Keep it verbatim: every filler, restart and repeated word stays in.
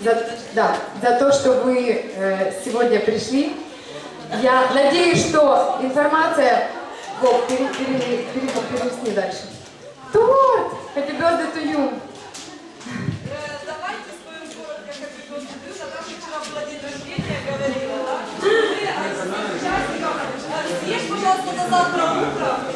за, да, за то, что вы э, сегодня пришли. Я надеюсь, что информация... Боб, пере, пере, пере, перелистни дальше. Торт! Happy birthday to you! Давайте споем коротко Happy birthday to you. Наташа вчера была день рождения, говорила, да? Вы участникам съешь, пожалуйста, до завтра утром.